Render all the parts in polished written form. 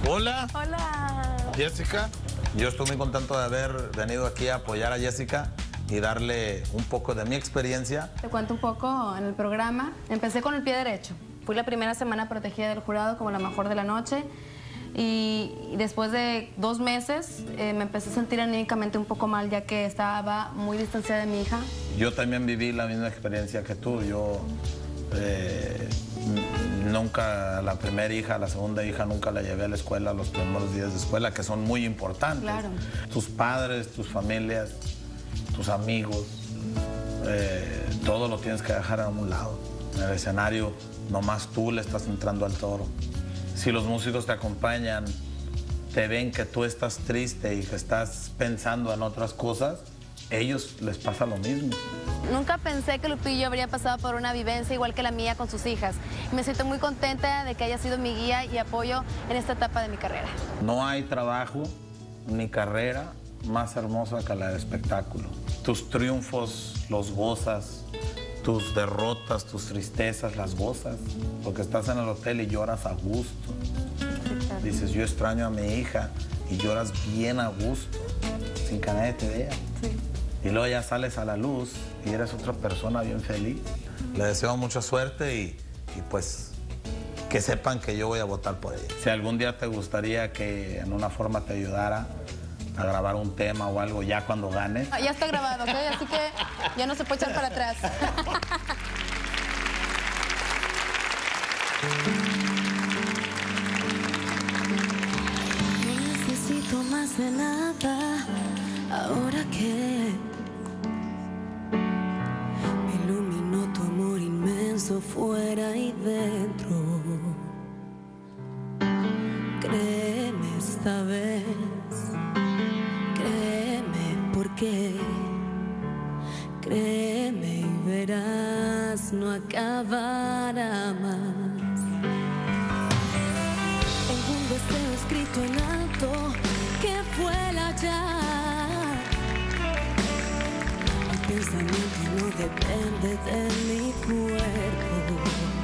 Hola. Hola. Jessica. Yo estoy muy contento de haber venido aquí a apoyar a Jessica y darle un poco de mi experiencia. Te cuento un poco en el programa. Empecé con el pie derecho. Fui la primera semana protegida del jurado como la mejor de la noche. Y después de 2 meses me empecé a sentir anímicamente un poco mal, ya que estaba muy distanciada de mi hija. Yo también viví la misma experiencia que tú. Yo nunca, la primera hija, la segunda hija, nunca la llevé a la escuela los primeros días de escuela, que son muy importantes. Claro. Tus padres, tus familias, tus amigos, todo lo tienes que dejar a un lado. En el escenario, nomás tú le estás entrando al toro. Si los músicos te acompañan, te ven que tú estás triste y que estás pensando en otras cosas, ellos les pasa lo mismo. Nunca pensé que Lupillo habría pasado por una vivencia igual que la mía con sus hijas. Me siento muy contenta de que haya sido mi guía y apoyo en esta etapa de mi carrera. No hay trabajo ni carrera más hermosa que la del espectáculo. Tus triunfos los gozas, tus derrotas, tus tristezas las gozas, porque estás en el hotel y lloras a gusto. Dices, yo extraño a mi hija, y lloras bien a gusto, sin que nadie te vea. Sí. Y luego ya sales a la luz y eres otra persona bien feliz. Le deseo mucha suerte y pues que sepan que yo voy a votar por ella. Si algún día te gustaría que en una forma te ayudara a grabar un tema o algo ya cuando ganes. Ya está grabado, ¿ok? Así que ya no se puede echar para atrás. No necesito más de nada ahora que me iluminó tu amor inmenso fuera y dentro. Créeme esta vez, créeme porque créeme y verás, no acabará más. Tengo un deseo escrito en alto que vuela ya. Mi pensamiento no depende de mi cuerpo.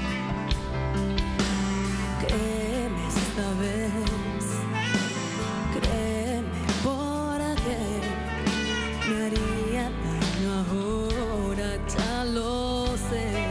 Créeme esta vez, créeme porque me haría daño ahora, ya lo sé.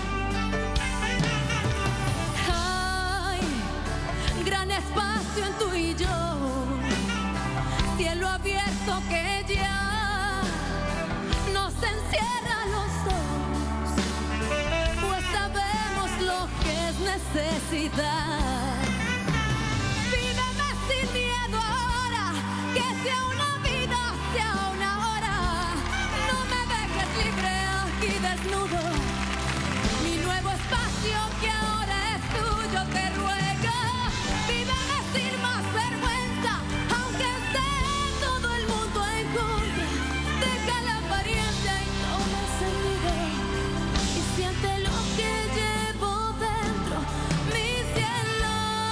Hay gran espacio en tú y yo, cielo abierto que ya nos encierra a los dos, pues sabemos lo que es necesidad. Víveme sin miedo ahora, que sea una vida, sea una hora. No me dejes libre aquí desnudo, mi nuevo espacio que ahora es tuyo te ruego. Víveme sin más vergüenza, aunque esté todo el mundo en contra. Deja la apariencia y toma el sentido, y siente lo que llevo dentro, mi cielo.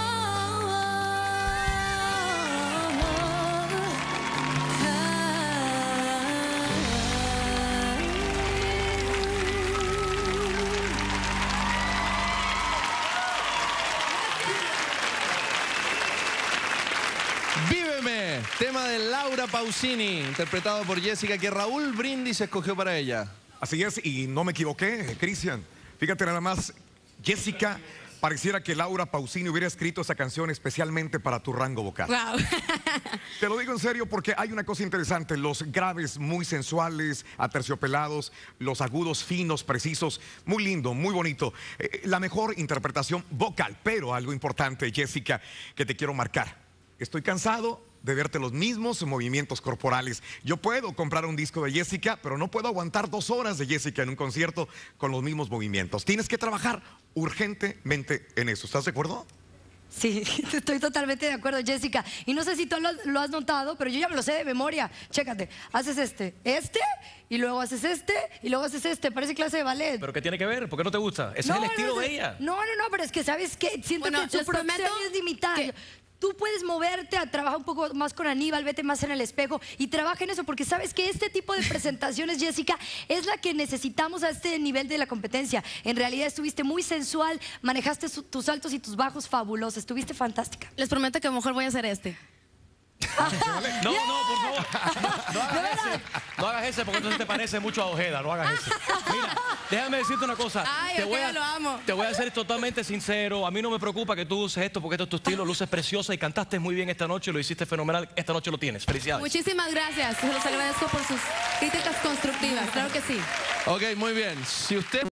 Víveme, tema de Laura Pausini, interpretado por Jessica, que Raúl Brindis escogió para ella. Así es, y no me equivoqué, Cristian. Fíjate nada más, Jessica, pareciera que Laura Pausini hubiera escrito esa canción especialmente para tu rango vocal. Wow. Te lo digo en serio porque hay una cosa interesante, los graves muy sensuales, aterciopelados, los agudos finos, precisos, muy lindo, muy bonito. La mejor interpretación vocal, pero algo importante, Jessica, que te quiero marcar. Estoy cansado de verte los mismos movimientos corporales. Yo puedo comprar un disco de Jessica, pero no puedo aguantar 2 horas de Jessica en un concierto con los mismos movimientos. Tienes que trabajar urgentemente en eso. ¿Estás de acuerdo? Sí, estoy totalmente de acuerdo, Jessica. Y no sé si tú lo has notado, pero yo ya me lo sé de memoria. Chécate, haces este, y luego haces este, y luego haces este. Parece clase de ballet. ¿Pero qué tiene que ver? ¿Por qué no te gusta? Ese es el estilo de ella. No, pero es que, ¿sabes qué? Siento Bueno, que su les prometo producción es limitada. que tú puedes moverte a trabajar un poco más con Aníbal, vete más en el espejo y trabaja en eso, porque sabes que este tipo de presentaciones, Jessica, es la que necesitamos a este nivel de la competencia. En realidad estuviste muy sensual, manejaste tus altos y tus bajos fabulosos, estuviste fantástica. Les prometo que mejor voy a hacer este. No, por favor. No hagas ese. No hagas ese porque entonces te parece mucho a Ojeda. No hagas ese. Mira, déjame decirte una cosa. Ay, Ojeda, lo amo. Te voy a ser totalmente sincero. A mí no me preocupa que tú uses esto porque esto es tu estilo. Luces preciosa y cantaste muy bien esta noche. Lo hiciste fenomenal. Esta noche lo tienes. Felicidades. Muchísimas gracias. Se los agradezco por sus críticas constructivas. Claro que sí. Ok, muy bien. Si usted...